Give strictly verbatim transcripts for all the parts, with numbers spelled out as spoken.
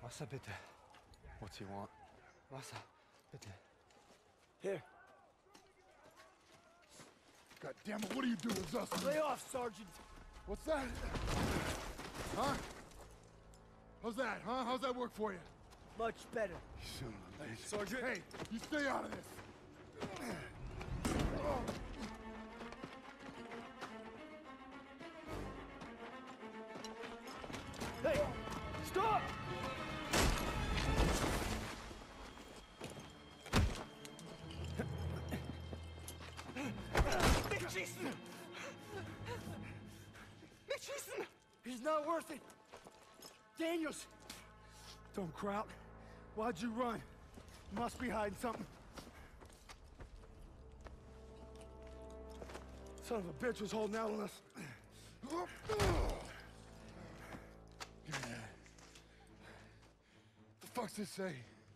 Wasser bitte. What do you want? Wasser, bitte. Here. God damn it, what are you doing, Zussman? Lay off, Sergeant. What's that? Huh? How's that, huh? How's that work for you? Much better. You son of a bitch. Sergeant. Hey, you stay out of this. Hey, stop! Mitschießen! Mitschießen! He's not worth it. Daniels! Don't Kraut. Why'd you run? You must be hiding something. Son of a bitch was holding out on us. The fuck's this say?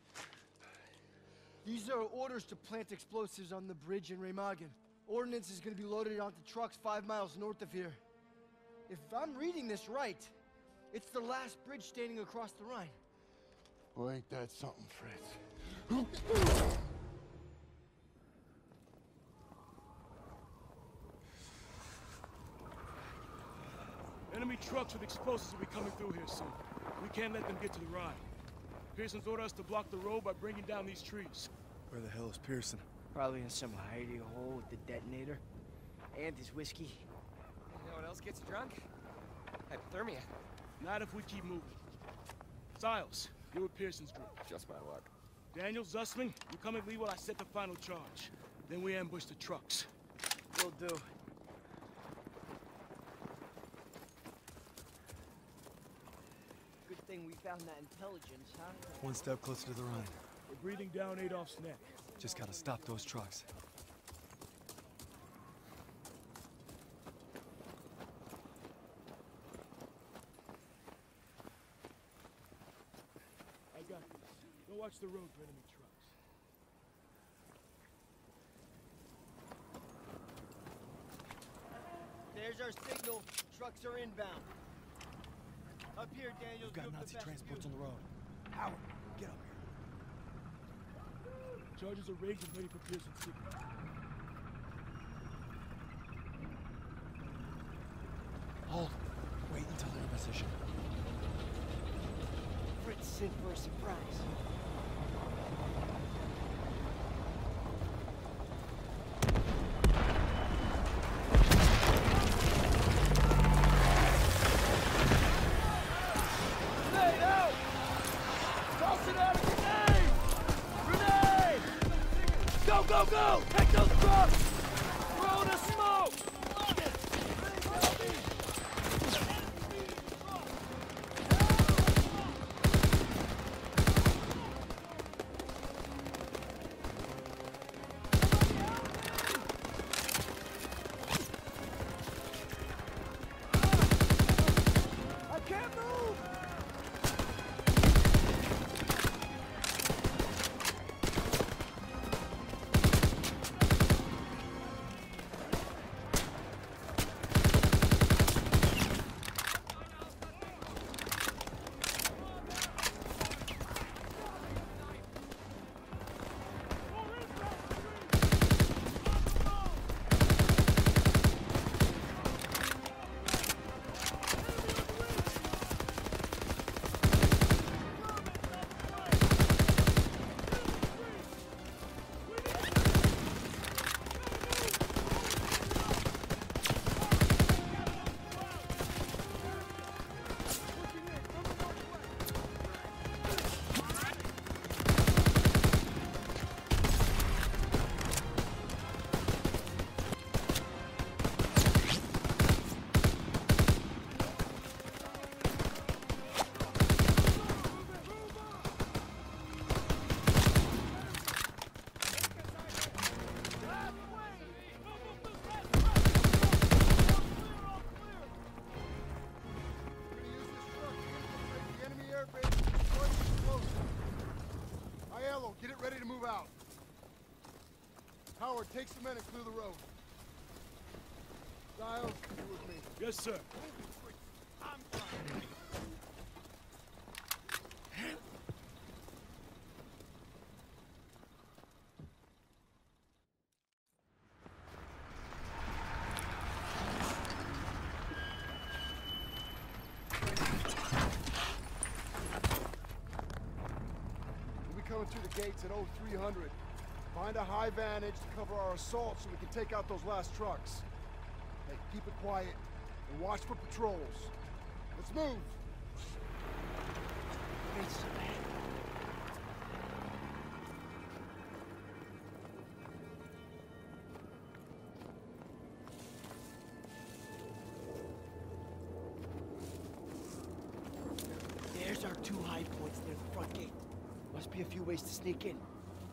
These are orders to plant explosives on the bridge in Remagen. Ordnance is gonna be loaded onto trucks five miles north of here. If I'm reading this right, it's the last bridge standing across the Rhine. Well, ain't that something, Fritz? Enemy trucks with explosives will be coming through here soon. We can't let them get to the Rhine. Pearson's ordered us to block the road by bringing down these trees. Where the hell is Pearson? Probably in some hidey hole with the detonator. And his whiskey. You know what else gets you drunk? Hypothermia. Not if we keep moving. Siles, you're with Pearson's group. Just my luck. Daniel, Zussman, you come and lead while I set the final charge. Then we ambush the trucks. Will do. Good thing we found that intelligence, huh? One step closer to the Rhine. We're breathing down Adolf's neck. Just gotta stop those trucks. I got this. Go watch the road for enemy trucks. There's our signal. Trucks are inbound. Up here, Daniel. We've got Nazi transports on the road. Howard, get up here. Charges are rigged and ready for Pearson's signal. Hold. Wait until they're in position. Fritz sent for a surprise. Grenade out! Toss it out a grenade! Grenade! Go, go, go! Take those trucks! Throw the smoke! I can't move! Get it ready to move out. Howard, take some men and clear the road. Giles, you with me. Yes, sir. I'm fine. through the gates at oh three hundred. Find a high vantage to cover our assault so we can take out those last trucks. Hey, keep it quiet and watch for patrols. Let's move! It's bad. There's our two high points near the front gate. Must be a few ways to sneak in.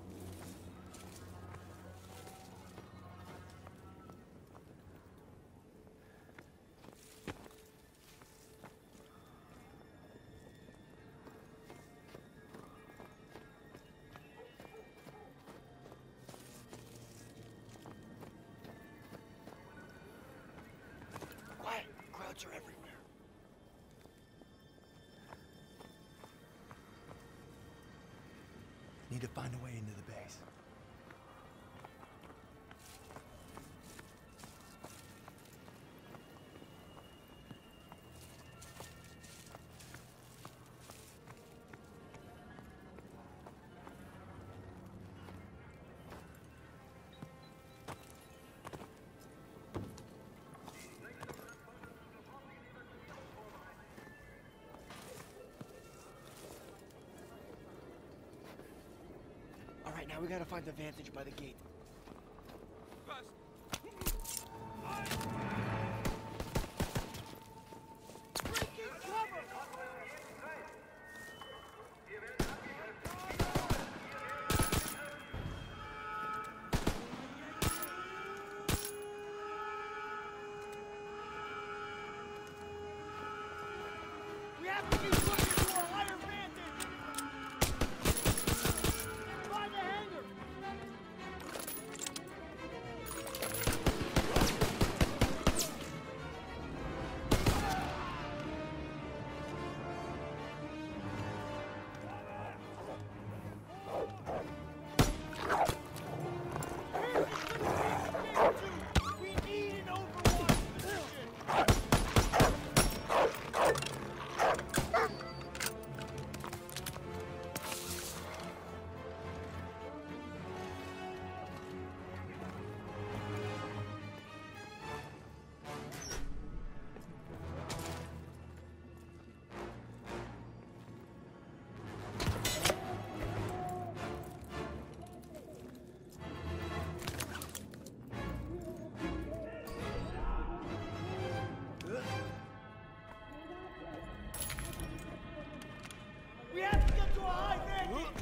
Quiet. Crowds are everywhere. Need to find a way into the base. All right, now we gotta find the vantage by the gate. We have to keep looking for a higher vantage! By the hangar! We need an overwatch position! We have to get to a high vantage!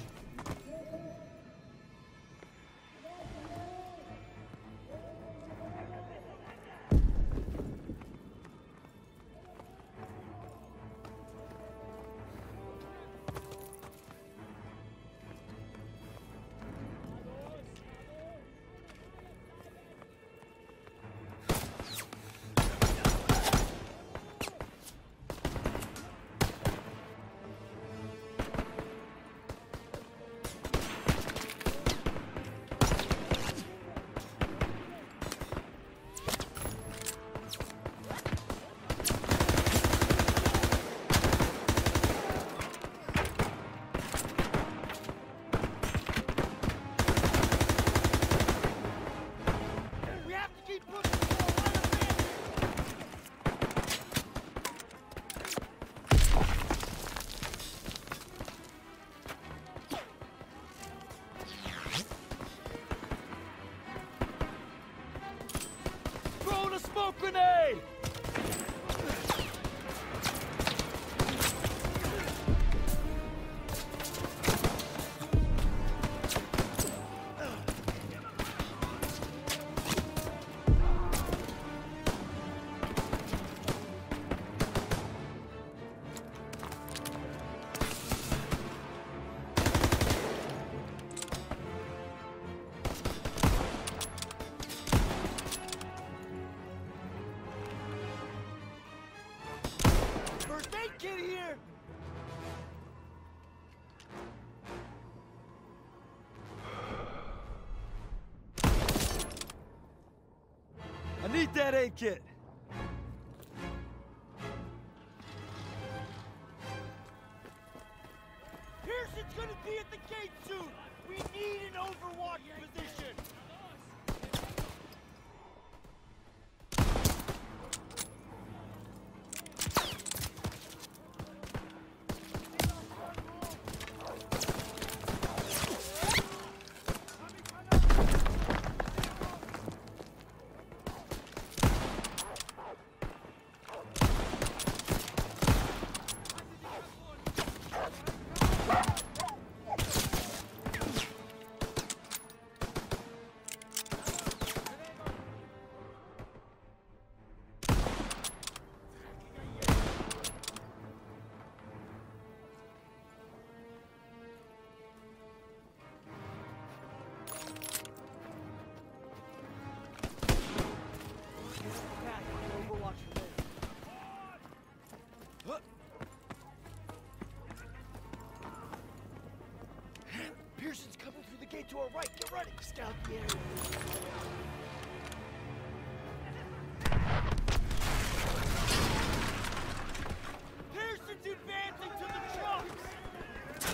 We have to keep pushing for a higher vantage! Throwing a smoke grenade! First aid kit here! I need that aid kit! Here's Pearson's gonna be at the gate soon! We need an overwatch position! Pearson's coming through the gate to our right. Get ready. Scout the area. Pearson's advancing to the trucks!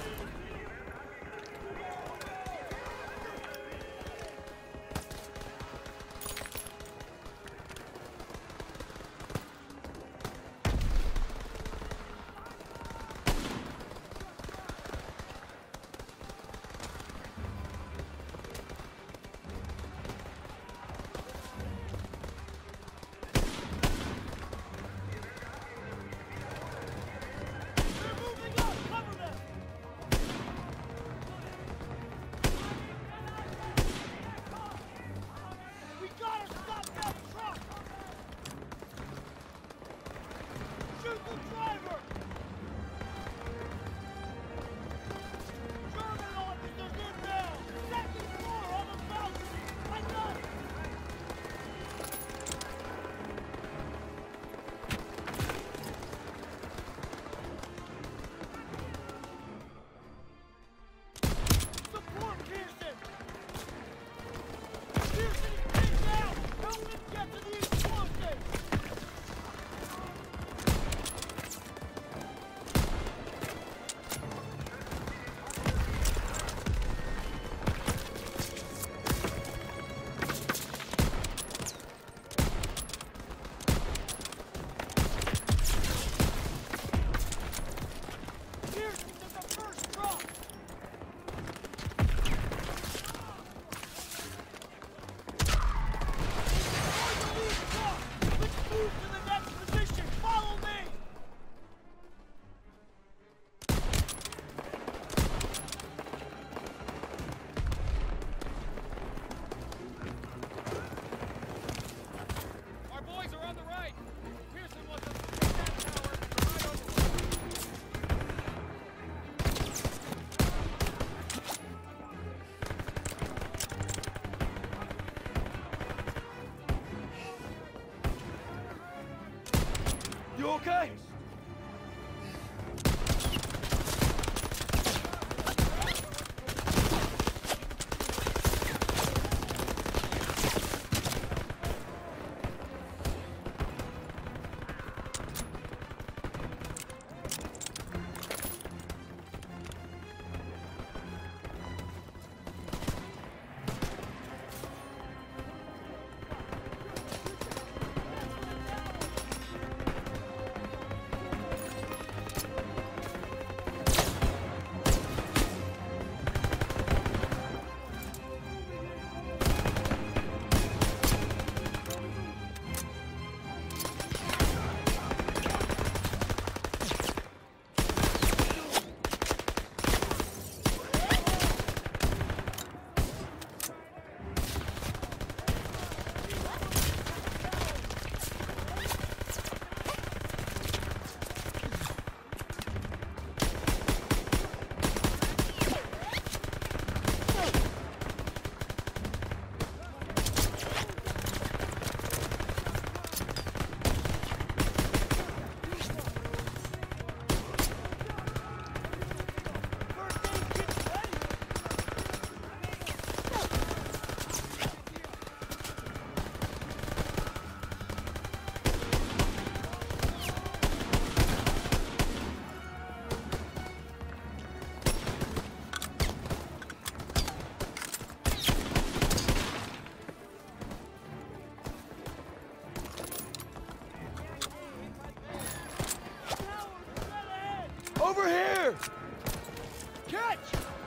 You okay? Over here! Catch!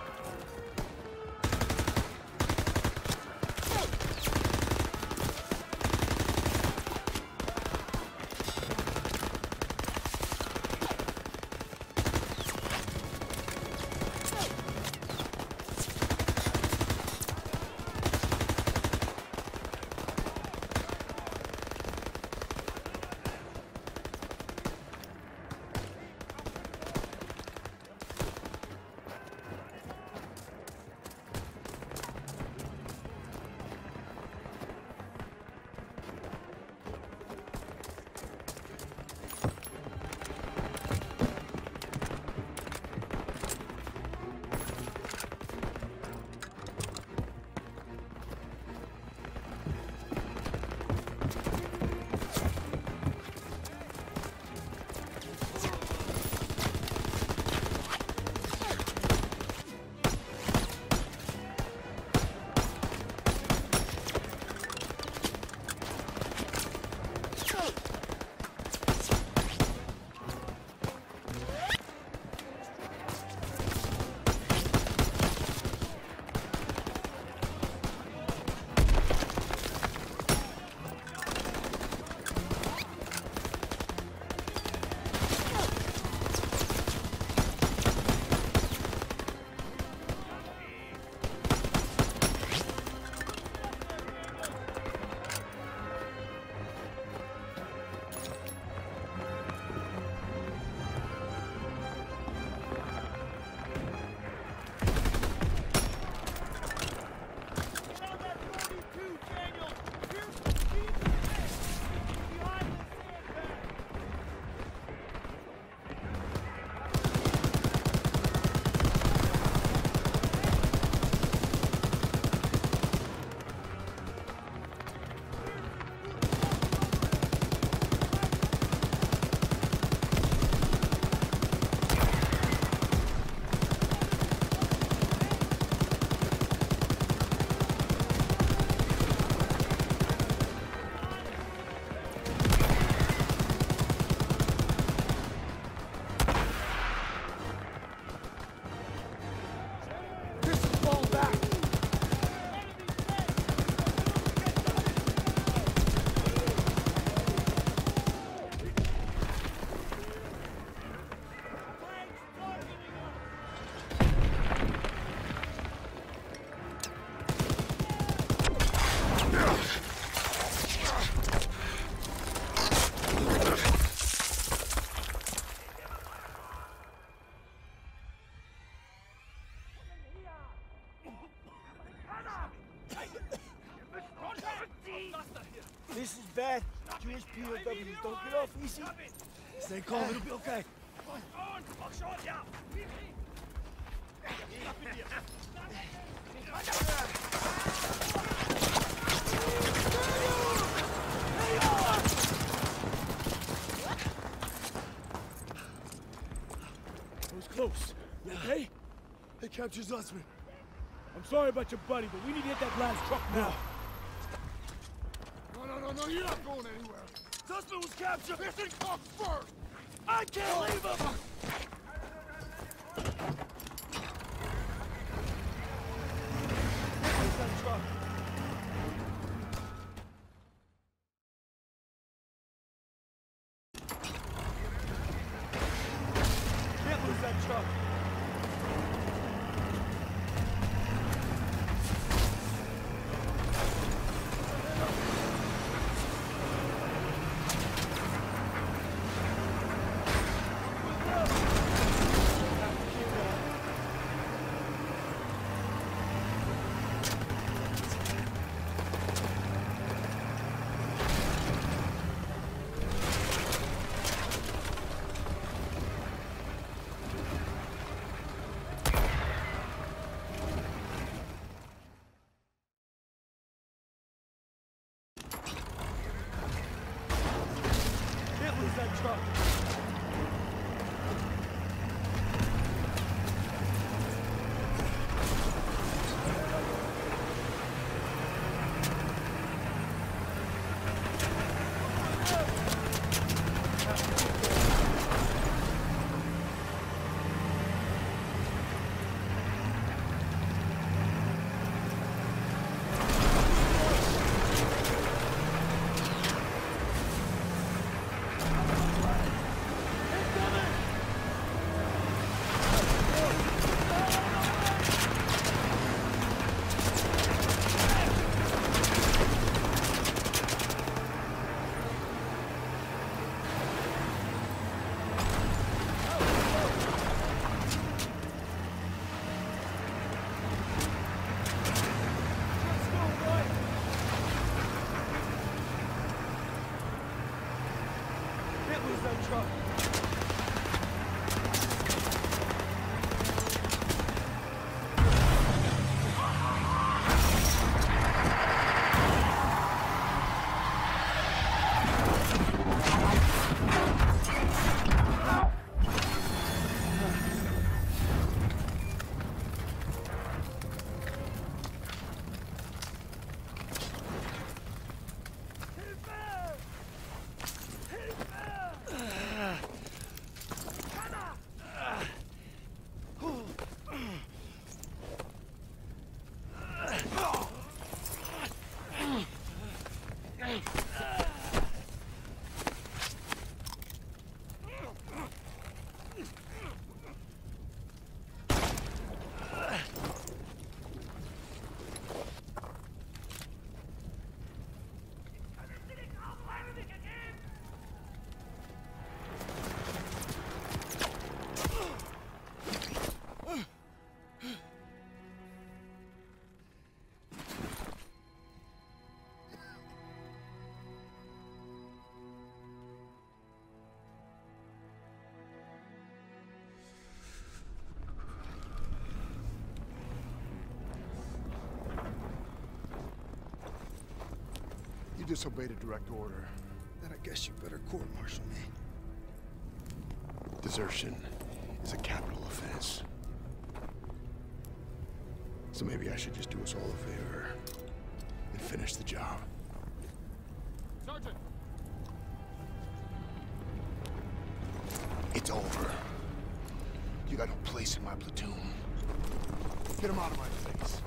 This is bad. Jewish P O Ws don't get off easy. Stay calm, it'll be okay. It was close. You okay? They captured Zussman. I'm sorry about your buddy, but we need to hit that last truck now. No, no, no, no, you're not going anywhere. Zussman was captured! Listen, come first! I can't leave him! Where's that truck? Can't lose that truck. Can't lose that truck. the truck. Disobeyed a direct order. Then I guess you better court-martial me. Desertion is a capital offense. So maybe I should just do us all a favor and finish the job. Sergeant! It's over. You got no place in my platoon. Get him out of my face.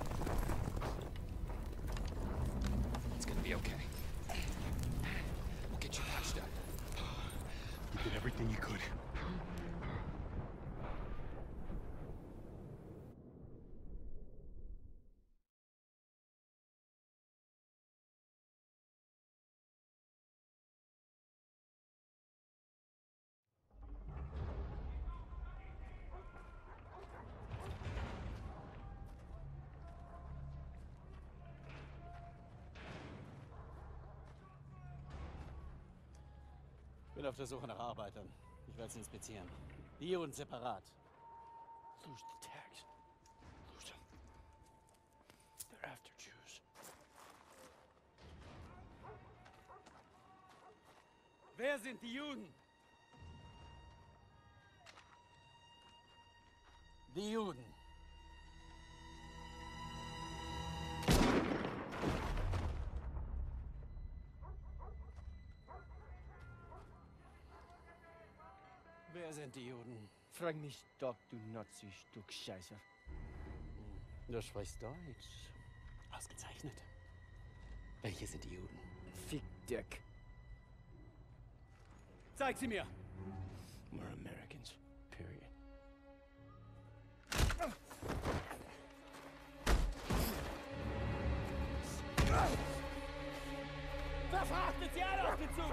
It's gonna be okay. We'll get you patched up. You did everything you could. Ich bin auf der Suche nach Arbeitern. Ich werde sie inspizieren. Die und separat. Lose the tags. Lose them. They're after Jews. Wer sind die Juden? Die Juden. Wer sind die Juden? Frag mich doch, du Nazi-Stück Scheiße. Du sprichst Deutsch. Ausgezeichnet. Welche sind die Juden? Fick Dick. Zeig sie mir! We're Americans. Period. Verfrachtet sie alle auf den Zug!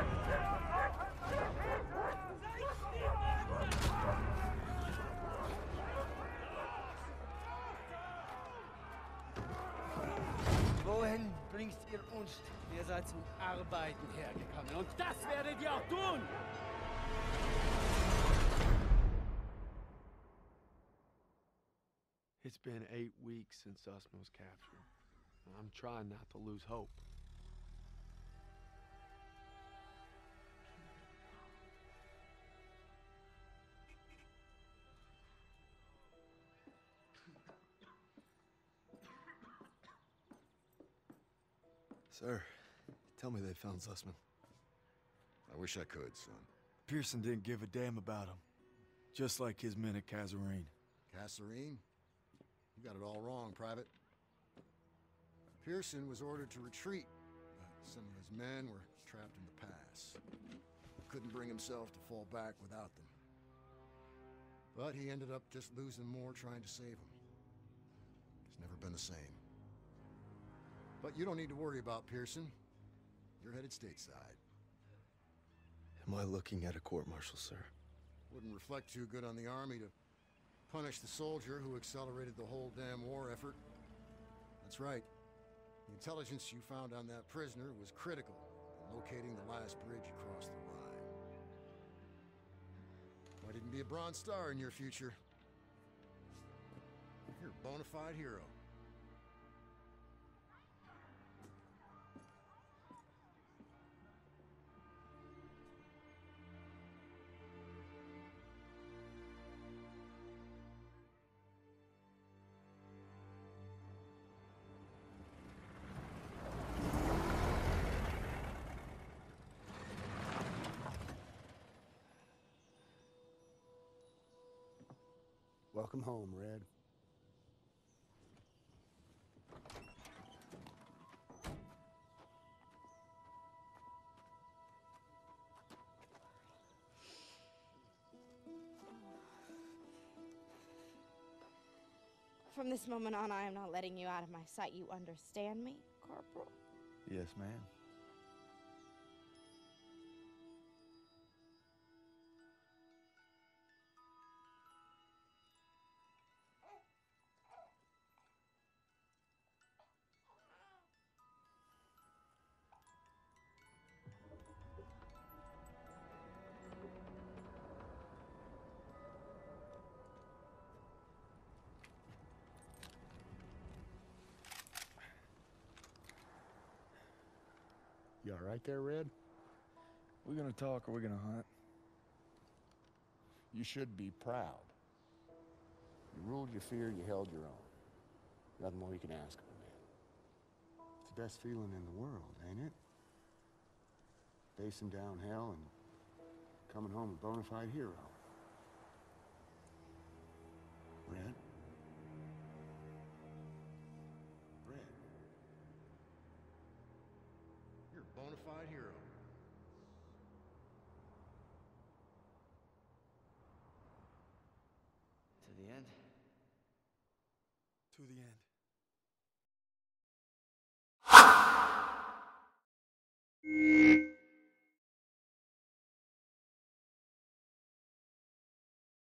Wohin bringst ihr uns? Ihr seid zum Arbeiten hergekommen und das werdet ihr auch tun! It's been eight weeks since Sussman was captured. I'm trying not to lose hope. Sir, tell me they found Sussman. I wish I could, son. Pearson didn't give a damn about him. Just like his men at Kasserine. Kasserine? You got it all wrong, Private. Pearson was ordered to retreat, but some of his men were trapped in the pass. Couldn't bring himself to fall back without them. But he ended up just losing more trying to save them. He's never been the same. But you don't need to worry about Pearson. You're headed stateside. Am I looking at a court-martial, sir? Wouldn't reflect too good on the Army to punish the soldier who accelerated the whole damn war effort. That's right. The intelligence you found on that prisoner was critical in locating the last bridge across the Rhine. be a Bronze Star in your future. You're a bona fide hero. Welcome home, Red. From this moment on, I am not letting you out of my sight. You understand me, Corporal? Yes, ma'am. You all right there, Red? We gonna talk or we gonna hunt? You should be proud. You ruled your fear, you held your own. Nothing more you can ask of a man. It's the best feeling in the world, ain't it? Facing down hell and coming home a bona fide hero. Red? Red? You're a bona fide hero. To the end. To the end.